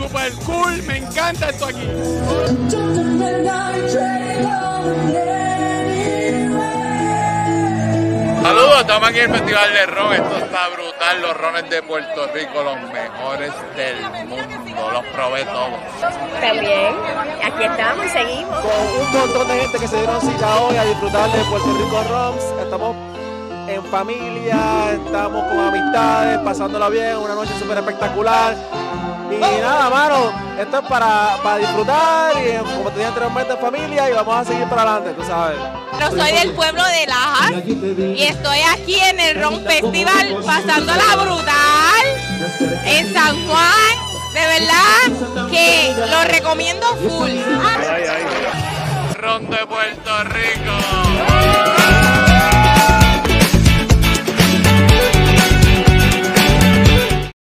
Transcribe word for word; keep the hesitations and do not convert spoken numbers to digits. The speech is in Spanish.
super cool, me encanta esto aquí. Saludos, estamos aquí en el Festival de Ron, esto está brutal, los rones de Puerto Rico, los mejores del mundo, los probé todos. También, aquí estamos y seguimos. Con un montón de gente que se dieron cita hoy a disfrutar de Puerto Rico Rums, estamos en familia, estamos con amistades, pasándola bien, una noche súper espectacular. Y nada, mano, esto es para, para disfrutar y como te dije anteriormente, en familia, y vamos a seguir para adelante, tú sabes. Yo soy del pueblo de Lajas y estoy aquí en el Ron Festival pasándola brutal en San Juan. De verdad que lo recomiendo full. Ron de Puerto Rico.